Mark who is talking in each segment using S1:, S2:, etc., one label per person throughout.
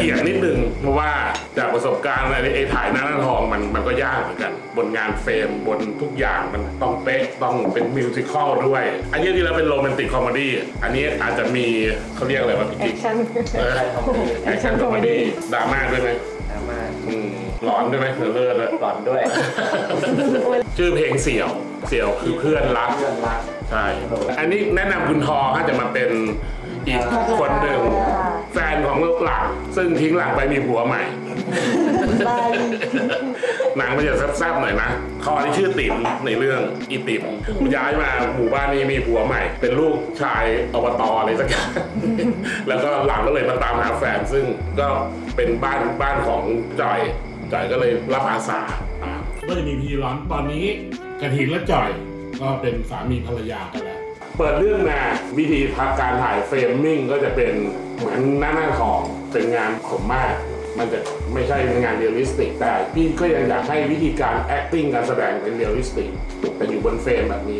S1: ถียงนิดนึงเพราะว่าจากประสบการณ์อะไรไอ้ถ่ายหน้าทองมันก็ยากเหมือนกันบนงานเฟรมบนทุกอย่างมันต้องเป๊ะต้องเป็นมิวสิคอลด้วยอันนี้ที่เราเป็นโรแมนติกคอมเมดี้อันนี้อาจจะมีเขาเรียกอะไรวะพี่กิ๊กแอคชั่นคอมเมดี้ดราม่าด้วยไหมดราม่าหลอนด้วยไหมเลิศหลอนด้วยชื่อเพลงเสี่ยวคือเพื่อนรักใช่อันนี้แนะนำคุณทอก็จะมาเป็นอีกคนหนึ่งแฟนของหลักซึ่งทิ้งหลักไปมีผัวใหม่นางมันจะแซ่บๆหน่อยนะทอที่ชื่อติ๋มในเรื่องอีติ๋มย้ายมาหมู่บ้านนี้มีผัวใหม่เป็นลูกชายอบตอะไรสักอย่างแล้วก็หลังก็เลยมาตามหาแฟนซึ่งก็เป็นบ้านของจ่อยก็เลยรับอาสาก็จะมีพีร้อนตอนนี้กระถินและจ่อยก็เป็นสามีภรรยากันแล้วเปิดเรื่องมาวิธีการถ่ายเฟรมมิ่งก็จะเป็นเหมือนหน้าทองเป็นงานขมมากมันจะไม่ใช่งานเรียลลิสติกแต่พี่ก็ยังอยากให้วิธีการ acting การแสดงเป็นเรียลลิสติกแต่อยู่บนเฟรมแบบนี้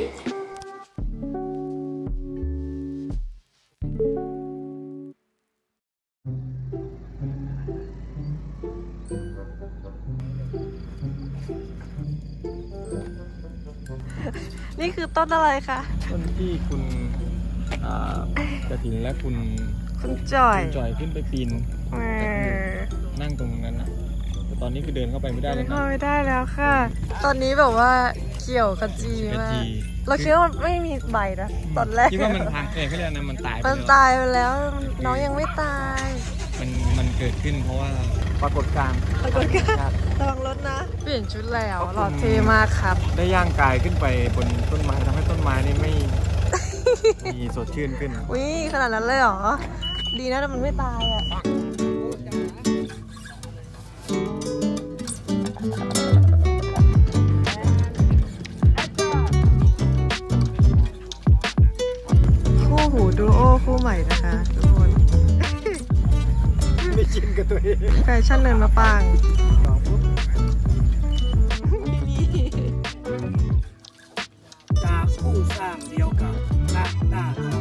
S2: นี่คือต้นอะไรคะ
S3: ต้นที่คุณกระถินและคุณ
S2: จอย
S3: ขึ้นไปปีนนั่งตรงนั้นนะแต่ตอนนี้คือเดินเข้าไปไม่ได้แล้ว
S2: เข้าไม่ได้แล้วค่ะตอนนี้แบบว่าเขียวกระจีมากเราคิดว่ามันไม่มีใบนะตอนแรก
S3: คิดว่ามันพังเขาเรียกนะมันตาย
S2: ไปแล้วน้องยังไม่ตาย
S3: มันเกิดขึ้นเพราะว่าปรากฏการณ์
S2: ระวังรถนะเปลี่ยนชุดแล้วหล่อเท่มากครับ
S3: ได้ย่างกายขึ้นไปบนต้นไม้ทำให้ต้นไม้นี่ไม่มีสดชื่นขึ้น
S2: วิขนาดนั้นเลยเหรอดีนะแต่มันไม่ตายอ่ะคู่หูดูโอคู่ใหม่นะคะทุกคน
S3: ไม่ชินกับตัวเอง
S2: แฟชั่นเนินมะปาง
S3: จากผู้สร้างเดียวกับนักหน้าทอง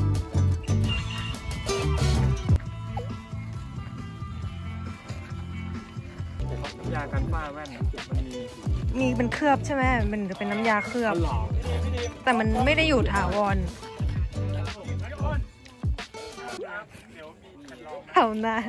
S3: น้ำยากันฝ้าแว่นมัน
S2: มีเป็นเคลือบใช่ไหมมันจะเป็นน้ำยาเคลือบแต่มันไม่ได้อยู่ถาวรเอาหน้า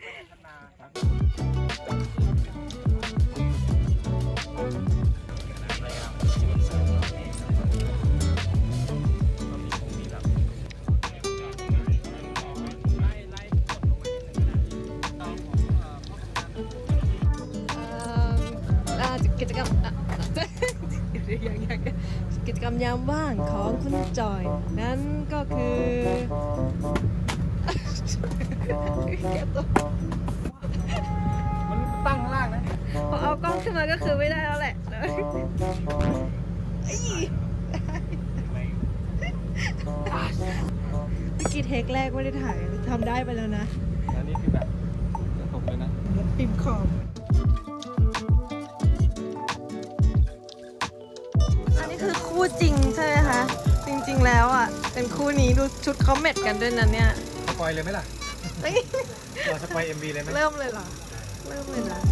S2: กิจกรรมยามว่างของคุณจอยนั้นก็คือ
S3: มันตั้งล่างนะ
S2: พอเอากล้องขึ้นมาก็คือไม่ได้แล้วแหละเมื่อกี้เทคแรกไม่ได้ถ่ายทำได้ไปแล้วนะ
S3: อันนี้คือแบบจะตกเลยนะ
S2: พิมพ์ขอบอันนี้คือคู่จริงใช่ไหมคะจริงๆแล้วอ่ะเป็นคู่นี้ดูชุดเขาเม็ดกันด้วยนะเนี่ย
S3: สปอยเลยไหมล่ะเราสปอย MV เลยไหม
S2: เริ่มเลยเหรอเริ่มเลยนะ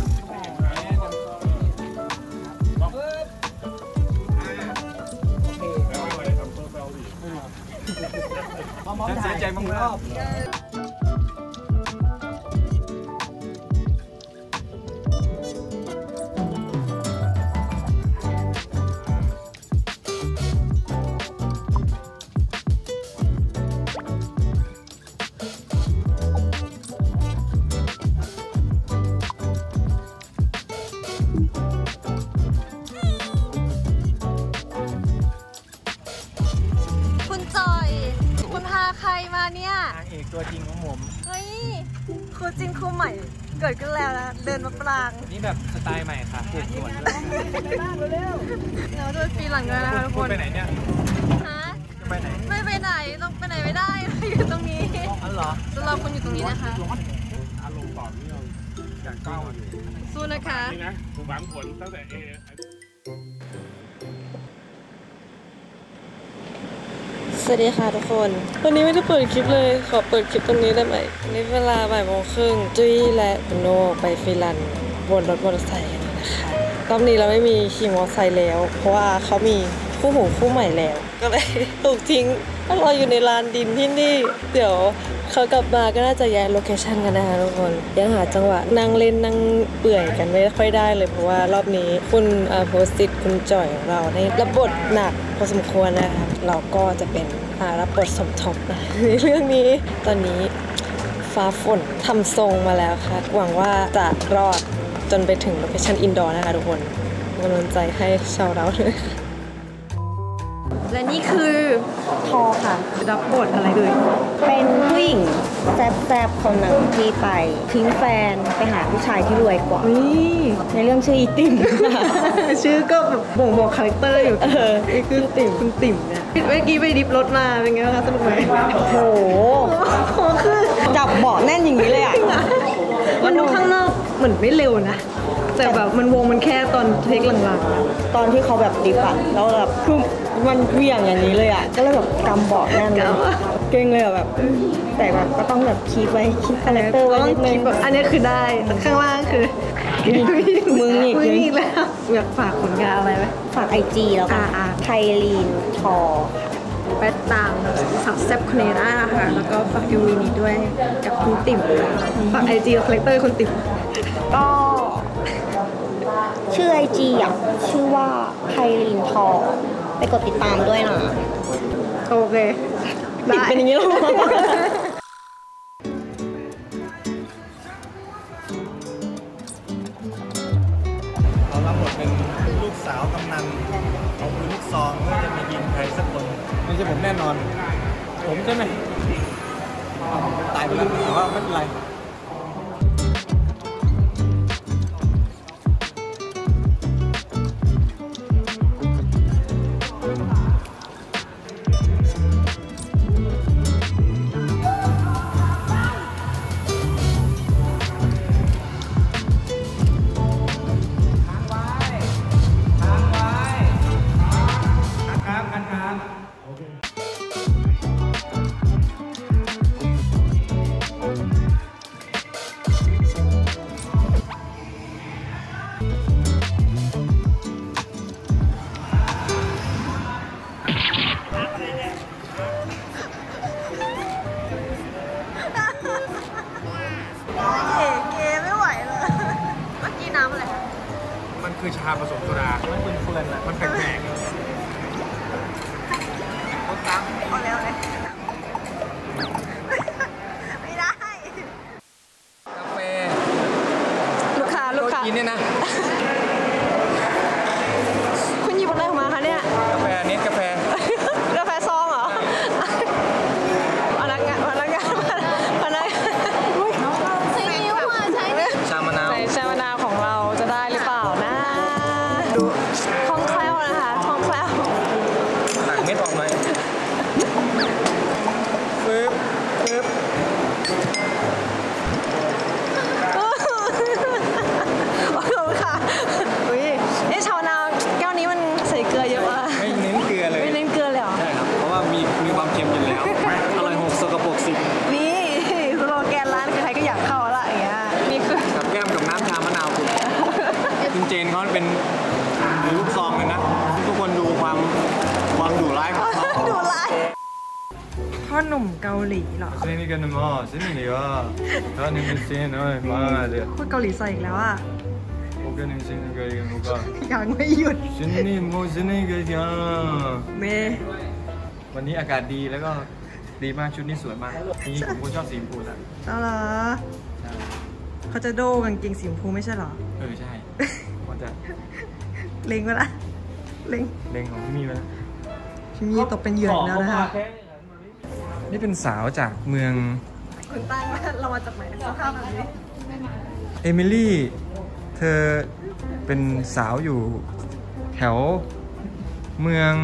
S3: ฉันเสียใจมากๆ
S2: ใครมาเนี่ย
S3: นางเอกตัวจริงของผม
S2: เฮ้ยคู่จริงคู่ใหม่เกิดขึ้นแล้วนะเดินมาปราง
S3: นี่แบบสไตล์ใหม่ค่ะปลูกสวน
S2: เร็วเราด้วยปีหลังเลยนะคะทุกคน
S3: ไปไหนเนี่ย
S2: ฮะ
S3: ไปไหน
S2: ไม่ไปไหนต้องไปไหนไม่ได้อยู่ตรงนี้
S3: อ๋อเหรอ
S2: จะรอคนอยู่ตรงนี้นะคะ
S1: อารมณ์ต่อเนื่องจากเก้าอยู่
S2: สู้นะคะ
S1: นี่นะหวังผลตั้งแต่
S2: วัสดีค่ะทุกคนวันนี้ไม่ได้เปิดคลิปเลยขอเปิดคลิปตรงนี้ได้ไหมนี่เวลาบ่ายโมงครึ่งจุ้ยและโนไปฟิลันบนรถมอเตอร์ไซค์กันนะคะรอบนี้เราไม่มีขี่มอเตอร์ไซค์แล้วเพราะว่าเขามีคู่หูคู่ใหม่แล้วก็เลยถูกทิ้งรออยู่ในลานดินที่นี่เดี๋ยวเขากลับมาก็น่าจะย้ายโลเคชั่นกันนะคะทุกคนยังหาจังหวะนั่งเล่นนั่งเปื่อยกันไม่ค่อยได้เลยเพราะว่ารอบนี้คุณโพสติดคุณจ่อยของเราในรับบทหนักพอสมควรนะคะเราก็จะเป็นรับบทสมทบนะในเรื่องนี้ตอนนี้ฟ้าฝนทำทรงมาแล้วค่ะหวังว่าจะรอดจนไปถึงโลเคชั่นอินดอร์นะคะทุกคนกำลังใจให้ชาวเราด้วยและนี่คือทอค่ะรับบทอะไรเลย
S4: เป็นผู้หญิงแซ่บๆคนหนึ่งที่ไปทิ้งแฟนไปหาผู้ชายที่รวยกว่าในเรื่องชื่ออีติ่ม
S2: ชื่อก็แบบบ่งบอกคาแรคเตอร์อยู่นี่คือติ่มคุณติ่มเนี่ยเมื่อกี้ไปดิฟรถมาเป็นไงบ้างคะสนุกไหม
S4: โอ้โหคือจับเบาะแน่นอย่างนี้เลยอ่ะ
S2: มันดูข้างนอกเหมือนไม่เร็วนะแต่แบบมันวงมันแค่ตอนเทคหลัง
S4: ๆตอนที่เขาแบบดิฟอะแล้วแบบคือมันเวี่ยงอย่างนี้เลยอ่ะก็เลยแบบกำเบาะแน่นเลยเก่งเลยแบบแต่แบบก็ต้องแบบคีบไว้คีบคาแรคเตอร์ไว้นิดนึง
S2: อันนี้คือได้แต่ข้างล่างคือ
S4: มึง
S2: อีกแล้วอยากฝากผลงานอะไรไหม
S4: ฝาก IG แล้วกันไทลีนทอ
S2: ไปตามสาวแซ่บคนนี้ได้นะคะแล้วก็ฝากยูมินี้ด้วยกับคุณติ๋มฝาก IG คาแรคเตอร์คุณติ๋ม
S4: ก็ชื่อ IG อ่ะชื่อว่าไทลีนทอไปกดติดตามด้วยนะ
S2: โอเค
S4: ติดเป็นอย่างนี้หรอ
S3: เรารับบทเป็นลูกสาวกำนันเอาปืนลูกซองเพื่อจะมายิงใครสักคนไม่ใช่ผมแน่นอนผมใช่ไหมตายไปแล้วแต่ว่าไม่เป็นไรคือชาผสมโซดาไม่เป็นเฟื่อนนะมันแปลกๆต้นตาม
S2: เอาแล้วเลยไม่ได้
S3: กาแฟ
S2: ลูกค้า
S3: กินเนี่ยนะ
S2: คุณหยิบอะไรออกมาคะเนี่ย
S3: กาแฟเนสกาแฟ
S2: ซองเหรอพนักงาน
S3: ชามะนาว
S2: ชามะนาวของเราจะได้หรือเปล่านะดูคล่องแคล่วนะคะคล่องแคล่ว
S3: ตักเม็ดออกไหมปึ๊บ
S2: ขอบคุณค่ะชามะนาวแก้วนี้มันใส่เกลือเยอะอะ
S3: ไม่เน้นเกลือเลย
S2: ไม่เน้นเกลือเลยเหรอ
S3: ใช่ครับเพราะว่ามีความเค็มอยู่แล้วอร่อย6 สกปรก 10
S2: นี่สโลแกนร้านใครก็อยากเข้าละอย่างเงี้ยนี่คือ
S3: กับแก้มกับน้ำชามะนาวคุณเจนเขาเป็นลูกซองเลยนะทุกคนดูความดุร้ายของเขา
S2: ดุร้ายพ่อหนุ่มเกาหลีเหรอ
S3: เซนิกันมาเซนิเลยว่าถ้านี่เป็นเซนเอ้ยมาเลย
S2: พูดเกาหลีใส่อีกแล้วอ่ะ
S3: โอเคนี่เซนิกันยังก็
S2: ยังไม่หยุด
S3: เซนิโมเซนิกันยัง
S2: เม
S3: วันนี้อากาศดีแล้วก็ดีมากชุดนี้สวยมากนี่ผมชอบสีชมพูนะ
S2: อ๋อเหรอเขาจะโดกางเกงสีชมพูไม่ใช่เหรอ
S3: ใช่ว่าจะ
S2: เล็งไว้ละเ
S3: ล็งของพี่มีไว้
S2: พี่มีตกเป็นเหยื่อแล้วนะคะ
S3: นี่เป็นสาวจากเมือง
S2: คุณตั้งว่าเรามาจากไหนสภาพแบบนี้
S3: เอมิลี่เธอเป็นสาวอยู่แถวเมือง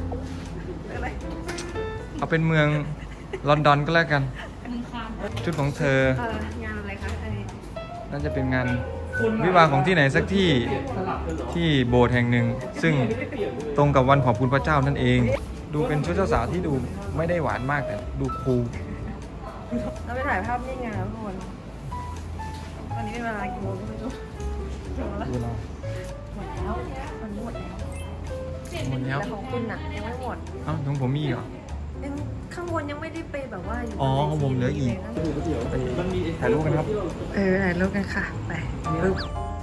S3: เอาเป็นเมืองลอนดอนก็แล้วกันชุดของเธองานอะไรคะน่าจะเป็นงานวิวาห์ของที่ไหนสักที่โบสถ์แห่งหนึ่งซึ่งตรงกับวันขอบคุณพระเจ้านั่นเองดูเป็นชุดเจ้าสาวที่ดูไม่ได้หวานมากแต่ดูคูล
S2: เราไปถ่ายภาพนิ่งไงทุกคนตอนนี้เป็นเวลากี่โมงไม่รู้ถึงแล้ว
S3: ดูเรา
S2: หมดแล้วมันหมดแล้ว
S3: หมดแล้ว
S2: แต่ของคุณน่ะยังไม่หมด
S3: เอ้าของผมมีเหรอ
S2: ยังข้างบนยังไม่ได้ไปแบบว่าอยู่
S3: อ๋อของผมเหลืออีก ไปถ่ายรูปกันครับ
S2: ถ่ายรูปกันค่ะไปปึ๊บ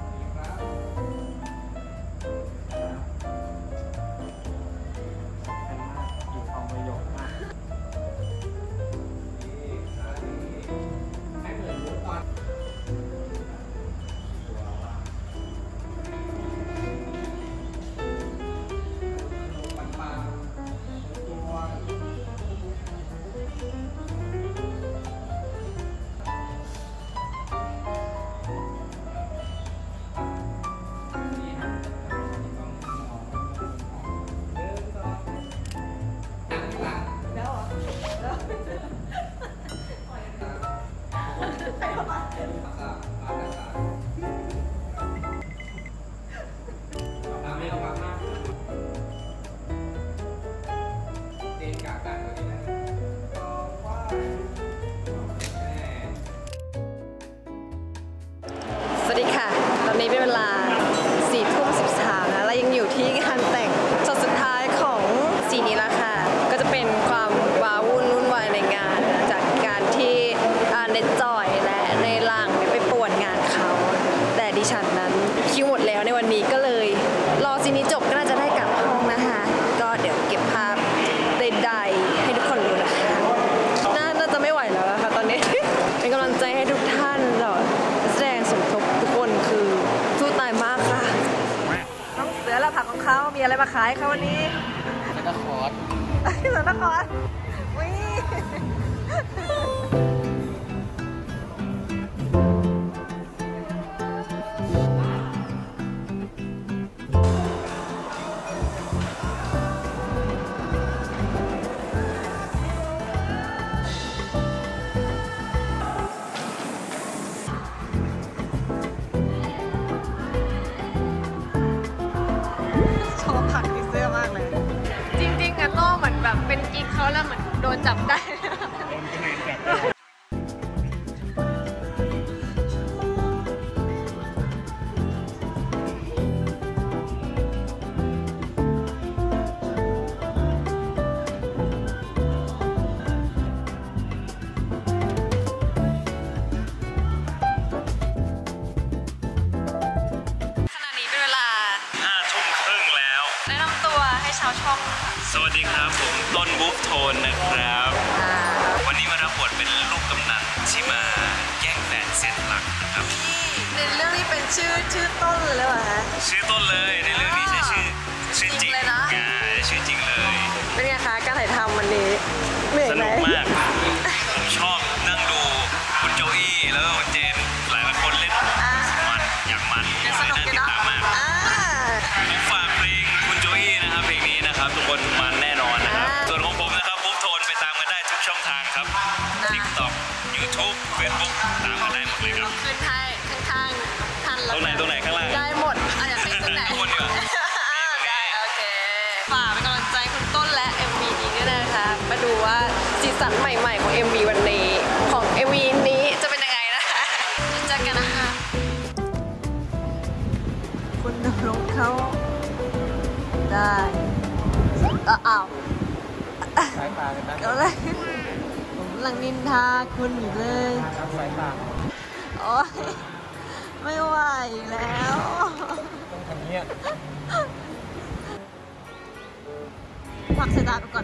S2: สวัสดีค่ะ ตอนนี้เป็นเวลา 4:13 นะเรายังอยู่ที่งานแต่งช็อตสุดท้ายของซีนนี้แล้วค่ะ ก็จะเป็นความว้าวุ่นวุ่นวายในงานจากการที่ในจอยและในหลังไปป่วนงานเขา แต่ดิฉันนั้นคิวหมดแล้วในวันนี้ก็เลย รอซีนนี้จบก็น่าจะได้กลับห้องนะคะ ก็เดี๋ยวเก็บภาพใดๆให้ทุกคนดูนะคะ น่าจะไม่ไหวแล้วนะคะตอนนี้ เป็นกำลังใจให้ทุกท่านเหล่าแสดงสมทบทุกคนคือสู้ตายมากค่ะน้องเสือและผักของเขามีอะไรมาขายเขาวันนี้
S3: แล้วก็คอร์ส
S2: เสือนครวิชอบผักที่เสื้อมากเลย จริงๆอะโต้เหมือนแบบเป็นกิ๊กเขาแล้วเหมือนโดนจับได้ ขณะนี้เป็นเวลา
S5: 5 ทุ่มครึ่งแล้ว
S2: แนะนำตัวให้ชาวช่อง
S5: สวัสดีครับผมต้นบุ๊กโทนนะครับ วันนี้มารับบทเป็นลูกกำนันที่มาแย่งแฟนเซตหลักนะครับ
S2: ในเรื่องนี้เป็นชื่อต้นเลยหรือเปล่าคะ
S5: ชื่อต้นเลยในเรื่องนี้ใช้ชื่อจริง
S2: จริงเลยนะ
S5: ชื่อจริงเลย
S2: เป็นไงคะการถ่ายทำวันนี้เหนื่อย
S5: ส
S2: ไหม
S5: นุกมาก ผมชอบนั่งดูคุณโจอี้แล้วก็คุณเจนหลายคนเล่นมันอย่างมัน
S2: ยังสนุก
S5: น่า
S2: อยู่
S5: ติด
S2: เนาะ
S5: ตามมาก ผมฝากเพลงคุณโจอี้นะครับเพลงนี้นะครับทุกคนมันแน่นอนนะครับ ส่วนของผมนะครับบุ๊กโทนไปตามกันได้ทุกช่องทางครับ TikTok YouTube Facebook ตามกันได้หมดเลยครับ
S2: ขึ้นให้ข้างๆทันแล้ว
S5: ตรงไหนข้างล่าง
S2: ได้หมดอยากให้ขึ้นไหน
S5: ข้างบนดีกว่า
S2: ได้โอเคฝากเป็นกำลังใจคุณต้นและ MV นี้ด้วยนะคะ มาดูว่าสีสันใหม่ๆของ MV วันนี้ของ MV นี้จะเป็นยังไงนะคะเจอกันนะคะคุณดำรงเขาได้อ้าว
S3: สายตากันนะ
S2: เดี๋ยวเลยผมกำลังนินทาคุณอยู่เลย
S3: ครับสายตา
S2: โอ๊ยไม่ไหวแล้ว
S3: ต้องทำเนี้ย
S2: พักสายตาไปก่อน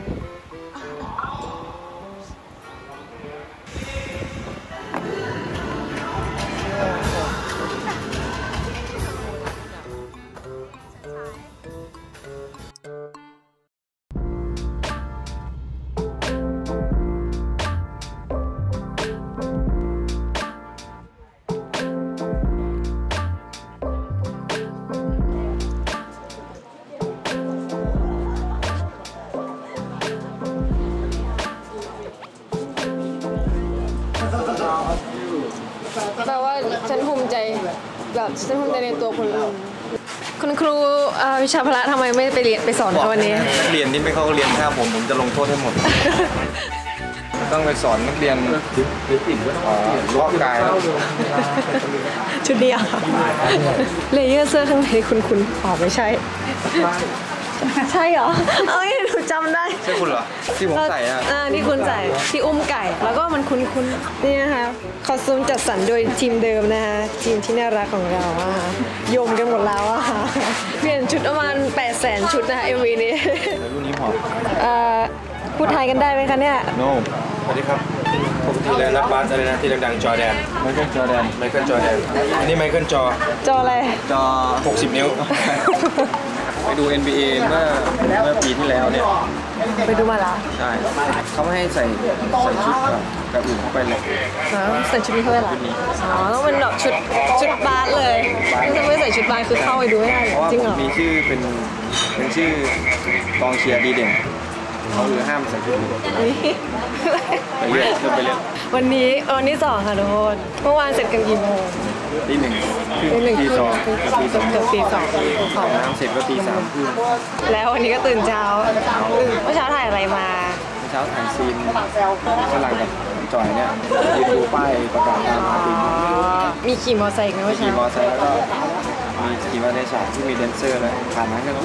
S2: แปลว่าฉันภูมิใจแบบฉันภูมิใจในตัวคุณคุณครูวิชาพละทำไมไม่ไปเรียนไปสอนเขาวันนี้
S3: นักเรียนที่ไม่เข้าเรียนข้าผมจะลงโทษให้หมด ต้องไปสอนนักเรียนเพาะกายแล้ว
S2: ชุดเดียวเลเยอร์เสื้อข้างในคุณอ๋อไม่ใช่ ใช่เหรอเอ้ยหนูจำได้
S3: ใช่คุณเหรอที่ผมใส่อะ
S2: ที่คุณใส่ที่อุ้มไก่แล้วก็มันคุ้นนี่นะคะคอสตูมจัดสรรโดยทีมเดิมนะคะทีมที่น่ารักของเราอะค่ะโยมกันหมดแล้วอะค่ะเปลี่ยนชุดประมาณ 800,000 ชุดนะคะ MV นี้
S3: รุ่นนี้หอม
S2: พูดไทยกันได้ไหมคะเนี่ย
S3: โน่สวัสดีครับปกติแล้วรับบาสอะไรนะที่ดังๆจอแดนไมเคิลจอแดนอันนี้ไมเคิลจอ
S2: จออะไร
S3: จอ 60 นิ้ว ไปดู NBA เมื่อปีที่แล้วเนี่ย
S2: ไปดูมาแล้ว
S3: ใช่เขาไม่ให้ใส่ชุดกับอื่นเข้าไปเลย
S2: ใส่ชุดนี้เข้าไปเหรออ๋อต้องเป็นแบบชุดบาสเลยถ้าไม่ใส่ชุดบาสคือเข้าไปดูไม่ได้
S3: เพราะว่า
S2: จริง
S3: ผ
S2: เหร
S3: ม
S2: อ
S3: มีชื่อเป็นชื่อกองเชียร์ดีเด่นเขาคือห้ามใส่ชุดอื่นไปเรื่อยไปเรื่อย
S2: วันที่2ค่ะทุกคนเมื่อวานเสร็จกันกี่โมง
S3: ตี 1 ตี 2 ตี 2
S2: เกือบตี 2
S3: อาบน้ำเสร็จก็ตี 3 ครึ่ง
S2: แล้ววันนี้ก็ตื่นเช้าเมื่อเช้าถ่ายอะไรมา
S3: เช้าถ่ายซีนฝรั่งกับจอยเนี่ยยืนดูป้ายประกาศตามหาตี
S2: มีขี่มอเตอร์ไซค์ไหมเมื่อ
S3: ขี่
S2: เช้าม
S3: อไซค์แล้วก็มีขี่มาในฉากที่มีแดนเซอร์เลยผ่านนั้นก็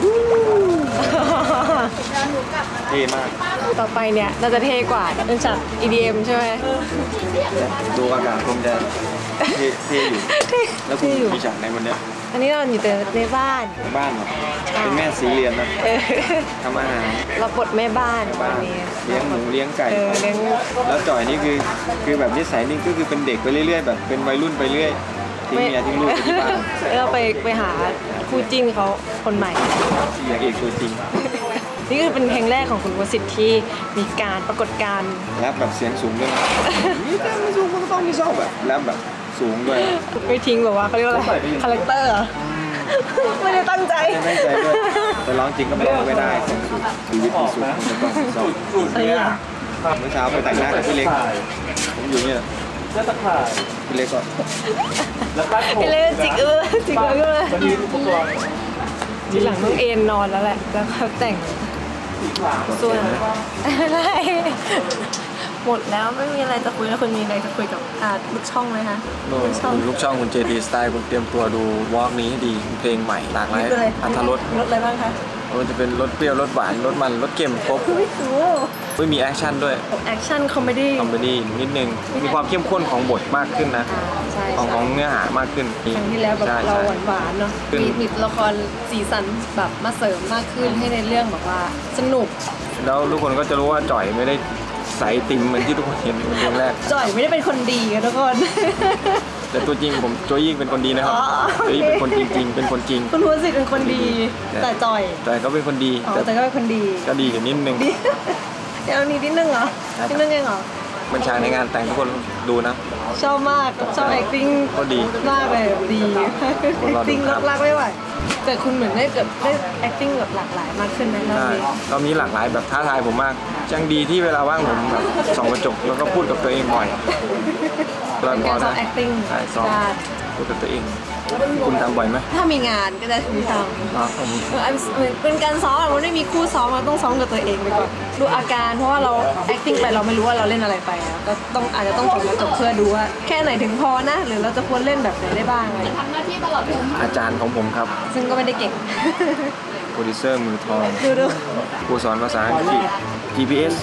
S3: เท่มาก
S2: ต่อไปเนี่ยน่าจะเท่กว่าเป็นฉาก EDM ใช่ไหม
S3: ดูอากาศคงจะเท่อยู่แล้วคุณมีฉากในวันเนี้ย
S2: อันนี้เราอยู่แต่ในบ้าน
S3: บ้านเหรอเป็นแม่สีเรียนนะทำอาหาร
S2: เราบทแม่บ้าน
S3: บ้าน
S2: วันนี้
S3: เลี้ยงหมูเลี้ยงไก่
S2: เลี้ยง
S3: แล้วจ่อยนี่คือแบบนิสัยนี่ก็คือเป็นเด็กไปเรื่อยๆแบบเป็นวัยรุ่นไปเรื่อยทิ้งเมียทิ้งลูกอยู่ที่บ้าน
S2: เราไปหาคู่จิ้นเขาคนใหม่
S3: อย่างเอกตัวจริง
S2: นี่คือเป็นเพลงแรกของคุณวสิทธิ์ที่มีการปรากฏการณ์
S3: แรปแบบเสียงสูงด้วยนะนี่แต่ไม่สูงมันก็ต้องมีชอบแบบแรปแบบสูงด้วย
S2: ไม่ทิ้งแบบว่าเขาเรียกว่าอะไรคาแรคเตอร์เหรอไม่ได้ตั้งใจ
S3: ไม่ใจด้วยแต่ร้องจริงก็ร้องไม่ได้เสียงสูงชีวิตมีสูงมันต้องมีชอบ
S2: เอ้ย
S3: เมื่อเช้าไปแต่งหน้ากับพี่เล็กผมอยู่เนี่ยพี่เล็กก็
S2: พี่เล่นจิกจิกเลยทีหลังต้องเอนนอนแล้วแหละแล้วเขาแต่งส่วนอะไรหมดแล้วไม่มีอะไรจะคุยแล้วคุณมีอะไรจะคุยกับลูกช่องไหมคะลูกช่อง
S3: ลูกช่องคุณ JT Style คุณเตรียมตัวดูวอล์กนี้ให้ดีเพลงใหม่หลากหลายอรรถรส
S2: รถอะไรบ้างคะ
S3: มันจะเป็นรสเปรี้ยวรสหวานรสมันรสเค็มครบ
S2: ไม่รู้
S3: ไม่มีแอคชั่นด้วย
S2: แอคชั่นคอมเมดี้
S3: คอมเมดี้นิดนึงมีความเข้มข้นของบทมากขึ้นนะ
S2: ใช่
S3: ของเนื้อหามากขึ้น
S2: ครั้งที่แล้วแบบ
S3: ใช่
S2: เรา
S3: ใช่
S2: หวานๆเนาะมีละครสีสันแบบมาเสริมมากขึ้นให้ในเรื่องแบบว่าสนุก
S3: แล้วทุกคนก็จะรู้ว่าจ่อยไม่ได้ใสติมเหมือนที่ทุกคนเห็นในเรื่องแรก
S2: จ่อยไม่ได้เป็นคนดีกันทุกคน
S3: แต่ตัวจริงผมโจยิ่งเป็นคนดีนะครับ
S2: อ๋อโอเค
S3: โจยิ่งเป็นคนจริงๆเป็นคนจริง
S2: คุณภูสิทธิ์เป็นคนดีแต่จ่อย
S3: แต่ก็เป็นคนดี
S2: อ๋อ
S3: แต่
S2: แต่ก็เป็นคนดี
S3: ก็ดีอยู่นิดนึง
S2: ดีเดี๋ยวนี้นิดนึงเหรอนิดนึงเองเหรอ
S3: บัญชาในงานแต่งทุกคนดูนะ
S2: ชอบมากชอบ acting
S3: ก็ดี
S2: มากเลยดี
S3: คนเราดู
S2: acting
S3: ครับ
S2: รักๆไม่ไหวแต่คุณเหมือนได้แบบได้ acting แบบหลากหลายมากขึ้นนะรอบ
S3: ใช่
S2: นี้
S3: รอบนี้หลากหลายแบบท้าทายผมมากยังดีที่เวลาว่างผมแบบส่องกระจกแล้วก็พูดกับตัวเองบ่อย
S2: เป็นการซ้อม acting
S3: ใช่ซ้อม
S2: ใช่
S3: พูดกับตัวเอง คุณทำบ่อยไหม
S2: ถ้ามีงานก็จะมีท
S3: อ๋อผม
S2: ำเป็นการซ้อมมันไม่มีคู่ซ้อมเราต้องซ้อมกับตัวเองไปก่อนดูอาการเพราะว่าเรา acting ไปเราไม่รู้ว่าเราเล่นอะไรไปอะก็ต้องอาจจะต้องส่องกระจกเพื่อดูว่าแค่ไหนถึงพอนะ หรือเราจะควรเล่นแบบไหนได้บ้างอะไร
S3: อาจารย์ของผมครับ
S2: ซึ่งก็ไม่ได้เก่ง
S3: โปรดิวเซอร์มือทอง
S2: ดู
S3: ครูสอนภาษาอังกฤษ GPS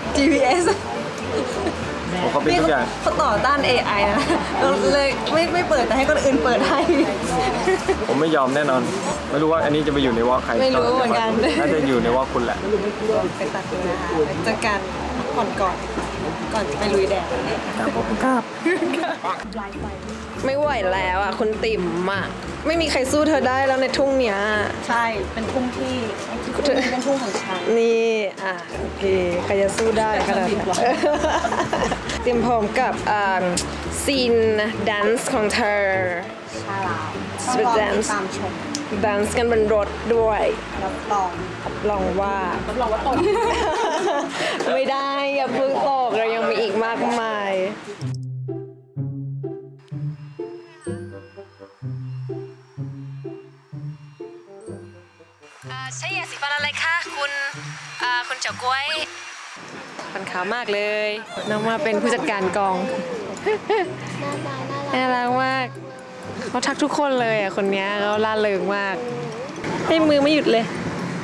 S2: GPS
S3: ผมเขาเป็นทุกอย่าง
S2: เขาต่อต้าน AI นะเราเลยไม่เปิดแต่ให้คนอื่นเปิดให้
S3: ผมไม่ยอมแน่นอน ไม่รู้ว่าอันนี้จะไปอยู่ในวอลใคร
S2: ไม่รู้เหมือนกัน
S3: น่าจะอยู่ในวอลคุณแหละ
S2: ไปตัดดูนะคะไปเจอกันผ่อนก่อนจะไปลุยแดด
S3: ครับผมครับ
S2: ไม่ไหวแล้วอ่ะคุณติ๋มอ่ะไม่มีใครสู้เธอได้แล้วในทุ่งเนี้ย
S4: ใช่เป็นทุ่งที่เป็นทุ่งของฉัน
S2: นี่โอเคใครจะสู้ได้ขนาดนั้นเตรียมพร้อมกับซีนแดนซ์ของเธอ
S4: ชาลา
S2: Sweet
S4: ต้องรอ
S2: dance
S4: ติดตามชม
S2: แดนซ์กันบนรถด้วย
S4: รับรอง
S2: ลองว่าตก ไม่ได้อย่าเพิ่งตกเรายังมีอีกมากมายใช้ยาสีฟันอะไรคะคุณเฉาก๊วยฟันขาวมากเลยน้องมาเป็นผู้จัดการกองน่ารักมากเขาทักทุกคนเลยอ่ะคนนี้เขาล่าเริงมากให้มือไม่หยุดเลย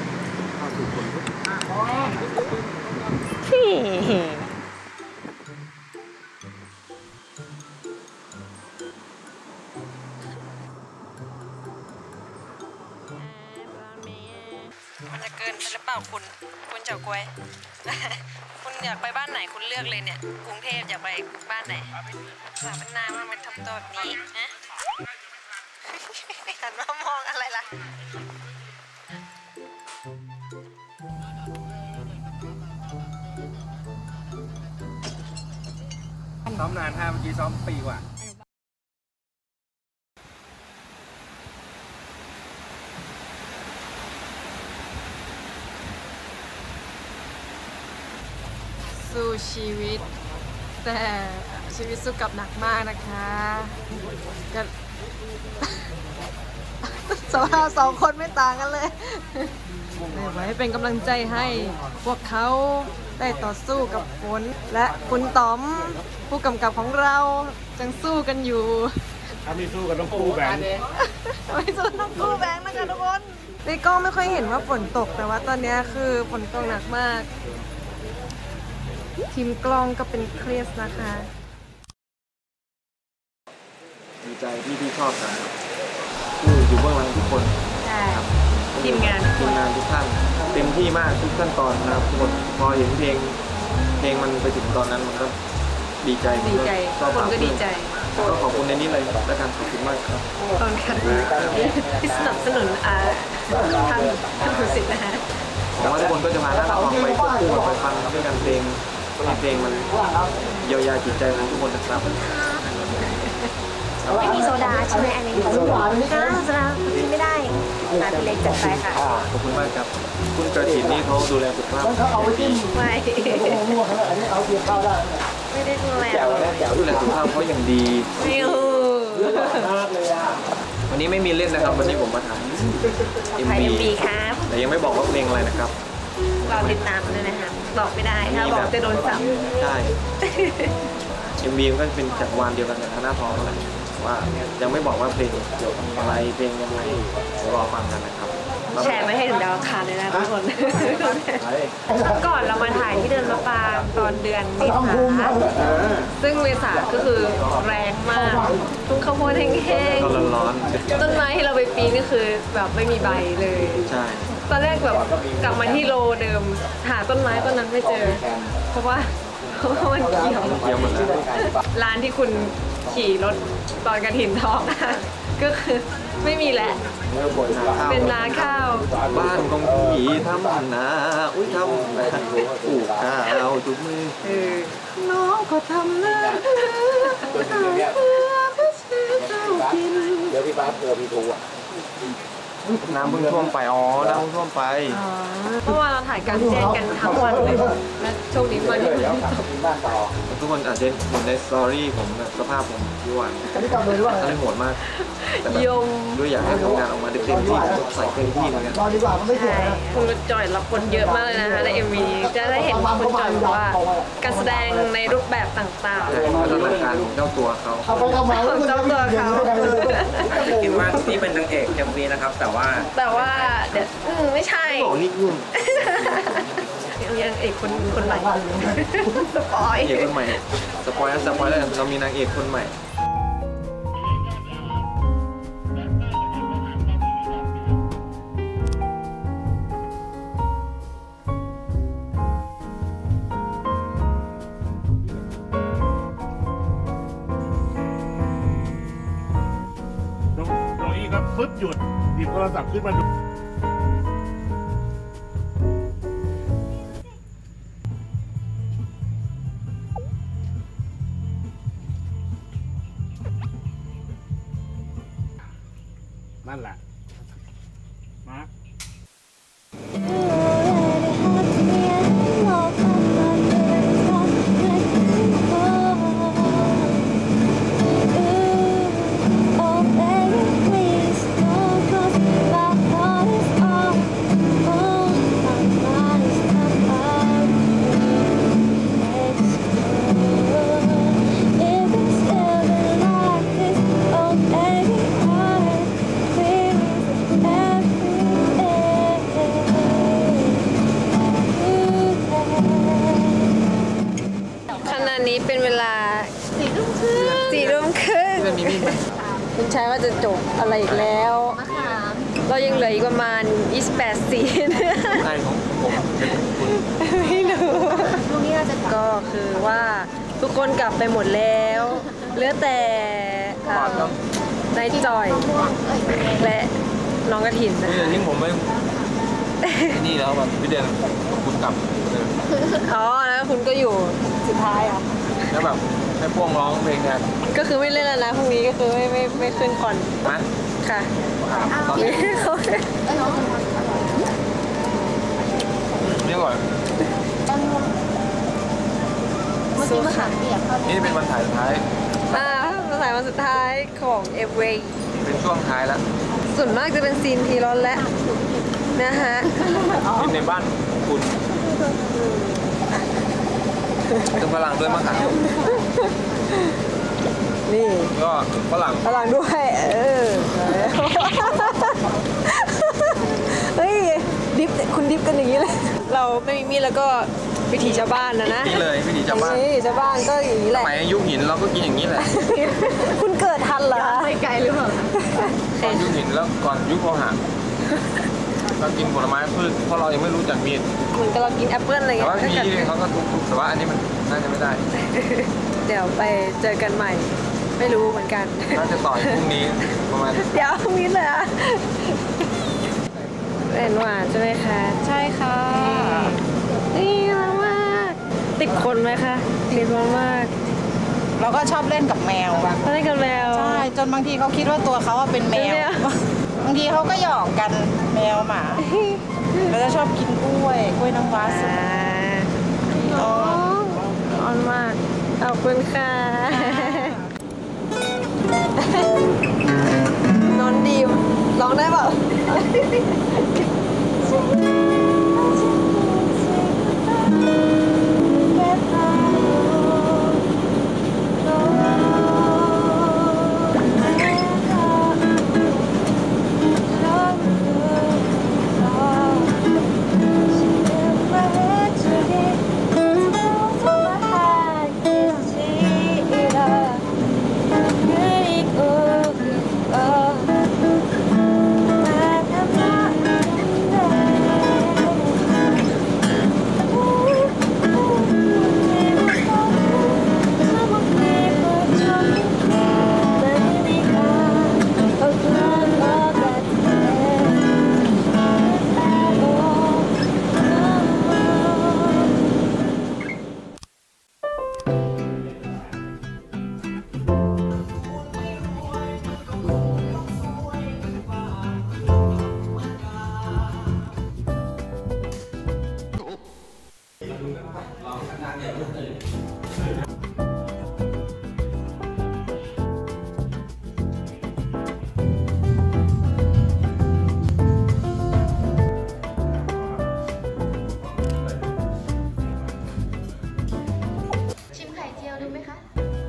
S2: มันจะเกินไปหรือเปล่าคุณเฉาก๊วย คุณอยากไปบ้านไหนคุณเลือกเลยเนี่ยกรุงเทพอยากไปบ้านไหนสาวเป็นนายมันเป็นทำตัวแบบนี้ฮะหันมามองอะไรล่ะ
S3: ซ้อมนานเมื่อกี้ซ้อมปีกว่า
S2: สู้ชีวิตแต่ชีวิตสู้กับหนักมากนะคะกันสภาพสองคนไม่ต่างกันเลยไว้เป็นกำลังใจให้พวกเขาได้ต่อสู้กับฝนและคุณต๋อมผู้กำกับของเรายังสู้กันอยู่
S1: ถ้าไม่สู้กันต้องกู้แบงค์
S2: ไม่สู้ต้องกู้แบงค์นะคะทุกคนในกล้องไม่ค่อยเห็นว่าฝนตกแต่ว่าตอนนี้คือฝนตกหนักมากทีมกล้องก็เป็นเครียดนะคะ
S3: ดีใจที่พี่ชอบกันผู้อยู่เบื้องหลังทุกคน
S2: ใช่ทีมงาน
S3: ทุกท่านเต็มที่มากทุกขั้นตอนนะครับทุกคนพอเห็นเพลงมันไปถึงตอนนั้นมันก็ดีใจ
S2: คนก็ดีใจ
S3: ก็ขอบคุณในนี้เลยและการขอบคุณมากครับ
S2: ขอบคุณค่ะที่สนับสนุนทางผู้สิทธิ์นะคะ
S3: หวังว่าทุกคนก็จะมาหน้าฟังไปควบคู่ไปฟังด้วยกันเพลงมันเยียวยาจิตใจของทุกคนนะครับ
S6: ไม่มีโซดาใช่ไหมอันนี้โซดากินไม่ได้พี่เล็กจัดไปค่ะ
S3: ขอบคุณมากครับคุณกระถิ่นนี่เขาดูแลสุขภาพ
S6: ไม่ได้ดูแล
S3: ดูแลสุขภาพเขาอย่างดีวันนี้ไม่มีเล่นนะครับวันนี้ผมมาถ่าย
S6: MV ครับ
S3: แต่ยังไม่บอกว่าเพลงอะไรนะครับ
S6: เราติดตามด้วยนะคะบอกไม่ได้ถ้าบอกจะโดนจับ
S3: ใช่ MV ก็เป็นจักรวาลเดียวกันกับหน้าทองนั่นแหละว่ายังไม่บอกว่าเพลงเกี่ยวกับอะไรเพลงยังไงรอฟังกันนะครับ
S6: แชร์มาให้ถึงดาวอังคารเลยนะทุกคนก่อนเรามาถ่ายที่เดินมะปรางตอนเดือนเมษาซึ่งเมษาก็คือแรงมากทุ่งข้าวโพดแห้ง
S3: ๆร้อน
S6: ต้นไม้ที่เราไปปีนก็คือแบบไม่มีใบเลย
S3: ใช่
S6: ตอนแรกแบบกลับมาที่โลเดิมหาต้นไม้ต้นนั้นไม่เจอเพราะว่ามันเกี่ยว
S3: หมดแล้ว
S6: ร้านที่คุณขี่รถตอนกระถินทองก็คือไม่มีแหละเป็นร้านข้าว
S3: บ้านของผีทำนาอุ้ยทำนาปลูกข้าวจุกมือ
S6: น้องก็ทำนาเพื่อซื้อข้าวกิน
S1: เดี๋ยวพี่ฟ้าเจอพี่ทูอ่ะ
S3: น้ำเพิ่งท่วมไปน้ำท่วมไป
S6: เพราะว่าเราถ่ายการแจ้งกันทั้งวันเลยและโชคดีมากที่
S3: ทุกคนอาจจะเห็นในสตอรี่ผมสภาพผมที่วันอะไรโหดมากแต่ด้วยอยากให้ทำงานออกมาได้เต็มที่ใส่เต็มที่เหมือนกัน
S6: ใช่คุณจอยรับบทเยอะมากเลยนะคะใน MV จะได้เห็นคุณจอยว่าการแสดงในรูปแบบต่าง
S3: ๆพัฒนาการของเจ้าตัวเขา
S5: คิดว่าที่เป็นนางเอก MV นะครับแต่ว่า
S6: เดี๋ยวไม่ใช่
S3: โอ้นี่ยุ่ง
S6: ยังเอกคนใหม่สปอย
S3: เอกคนใหม่สปอยแล้วเรามีนางเอกคนใหม่
S1: น้องอีก็ปึ๊บหยุดหยิบโทรศัพท์ขึ้นมาดูนั่นแหละมาร์ค
S2: คุณชายว่าจะจบอะไรอีกแล้วเรายังเหลืออีกประมาณ28 ซีน
S3: ใช่ของผมเป็นคุณ
S2: ไม่รู้ก็คือว่าทุกคนกลับไปหมดแล้วเหลือแต่นายจอยและน้องกระถินนะ
S3: นี่ทิ้งผมไว้นี่แล้วแบบพี่เดือนคุณกลับ
S2: อ๋อแล้วคุณก็อยู่สุดท้ายเหรอ
S3: แล้วแบบให้พวงร้องเพลงแทน
S2: ก็คือไม่เล่นแล้วนะพรุ่งนี้ก็คือไม่ขึ้นคอน
S3: นะ
S2: ค่ะ
S3: ตอนนี้นี่ก่อน
S2: สู้ค่ะ
S3: นี่เป็นวันถ่ายสุดท้าย
S2: วันสุดท้ายของเอเวย์
S3: เป็นช่วงท้ายแล้ว
S2: ส่วนมากจะเป็นซีนทีร้อนและนะฮะ
S3: กินในบ้านคุณถึงฝรั่งด้วยมั้งครับ
S2: นี่
S3: ก็ฝรั่ง
S2: ฝรั่งด้วยเฮ้ยดิฟคุณดิฟกันอย่างนี้เลย เราไม่มีมีดแล้วก็วิถีชาวบ้านนะ
S3: นี่เลยวิถีชาวบ้าน
S2: ชาวบ้านก็อย่างนี้แห
S3: ส
S2: ละ
S3: มัยยุคหินเราก็กินอย่างนี้แหละ
S2: คุณเกิดทันเหรอ
S6: ไม่ไกลหรือเปล่า
S3: ก่อนยุคหินแล้วก่อนยุคโลหะเรากินผลไม้พืชเพราะเรายังไม่รู้จักมีด
S2: เหมือนกับเรากินแอปเปิ้ลอะไร
S3: แต่
S2: เงี้
S3: ว่าย มีดเขาก็ทุกๆแต่ว่าอันนี้มันน่าจะไม่ได้
S2: เดี๋ยวไปเจอกันใหม่ ไม่รู้เหมือนกัน
S3: น่าจะต่อยพรุ่งนี้ประมาณ
S2: เดี๋ยวมีเลยอะเป็นหวานใช่ไหมคะ
S6: ใช่ค่ะ
S2: นี่รักมากติดคนไหมคะติดมาก
S7: เราก็ชอบเล่นกับแมว
S2: ๆเขาเล่นกันแมว
S7: ใช่จนบางทีเขาคิดว่าตัวเขาเป็นแม
S2: เป็นแม
S7: ว
S2: ว
S7: บางทีเขาก็หยอกกันแมวหมาเราจะชอบกินกล้วยน้ำว้าสุก
S2: อ๋ออ่อนมากขอบคุณค่ะ นอนดีร้องได้เปล่า
S8: ชิมไข่เจียวดูไหมคะ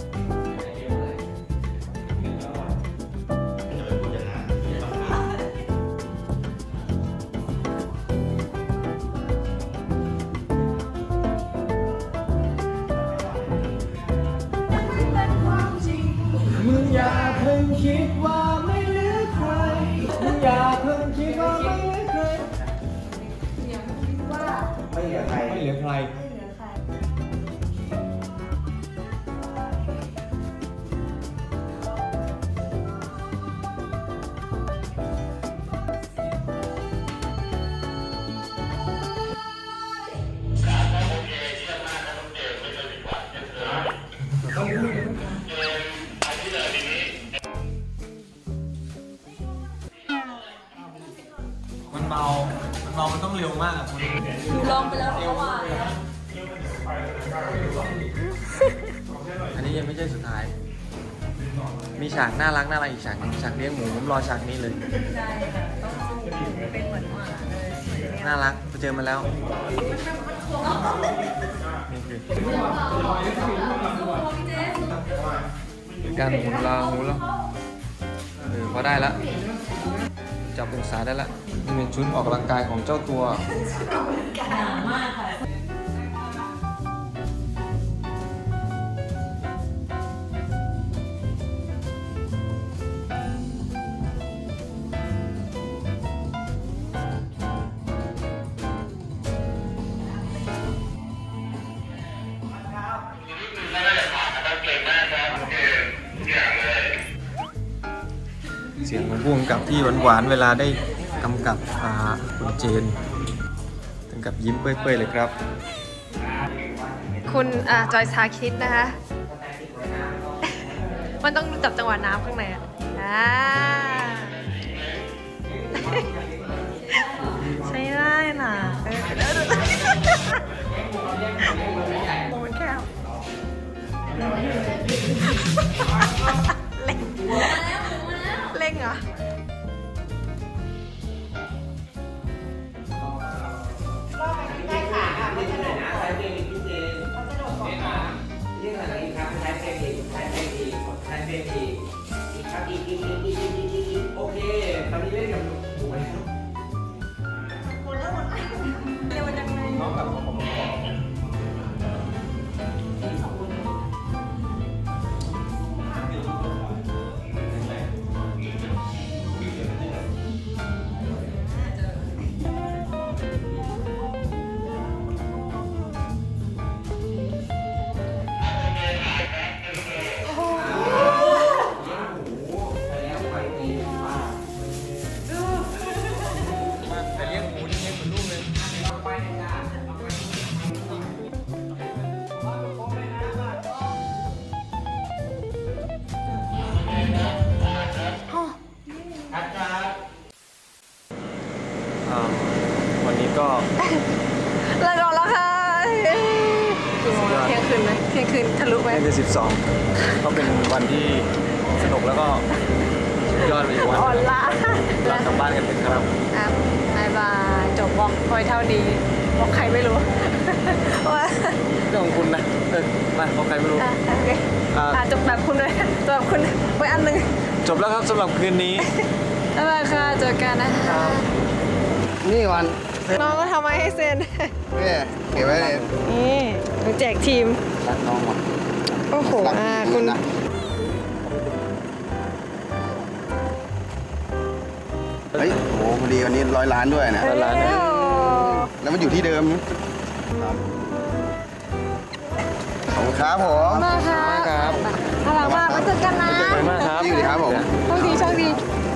S3: มึงอย่าเพิ่งคิดว่าไม่เหลือใครมึงอย่าเพิ่งคิดว่าไม่เหลือใครไม่เหลือใครไม่เหลือใครมันเบามันต้องเร็วมากอะคุณลองไปแล้วเร็วมากอันนี้ยังไม่ใช่สุดท้าย มีฉากน่ารักอีกฉากหนึงฉากเลี้ยงหมูผมรอฉากนี้เลยเป็นเหมือนหมาเลยน่ารักไปเจอมาแล้วนี่คือการหมุนลาหูแล้วพอได้แล้วจับองศาได้แล้วนี่เป็นชุดออกกำลังกายของเจ้าตัวเสียงของผู้กำกับที่หวานๆเวลาได้กำกับคุณเจนถึงกับยิ้มเปื่อยๆเลยครับ
S6: คุณจอยชาคิดนะคะ มันต้องจับจังหวะน้ำข้างในใช่ได้นะโมมันแค่เล่งเหรอ
S3: โอเคตอนนี้เล่นกับหมูแล้วน้องกับผมวันนี้ก็
S6: เลิกแล้วค่ะกี่โมงเที่ยงคืนไหมเที่ยงคืนทะลุไหม
S3: นี่คือ12ก็เป็นวันที่สนุกแล้วก็ยอดไปอีกวัน
S6: อ่อนละ
S3: เรากลับบ้านกันเป็นครับ
S6: บายบายจบบอกพอยเท่าดีบอกใครไม่รู้ว่า
S3: เรื่องของคุณนะมาเพราะใครไม่รู้
S6: โอเคจบแบบคุณเลยจบแบบคุณไว้อันหนึ่ง
S3: จบแล้วครับสำหรับคืนนี้
S6: บ๊ายบายค่ะเจอกันนะคะ
S9: นี่วัน
S6: น้องก็ทำมาให้เซ็น
S9: นี่เก็บไว้เลย
S6: นี่แจกทีม
S9: รักน้องหมด
S6: โอ้โหคุณ
S9: นะเฮ้ยโหพอดีวันนี้100 ล้านด้วยเนี่ย
S3: 100 ล้านนะ
S9: แล้วมันอยู่ที่เดิมขอบคุณครับผม
S6: มาค่ะ
S3: ครับ
S6: หลังมาเจอกันนะ
S3: ขอบคุณมากครับ
S9: ดีครับผม
S6: โชคดีโชคดี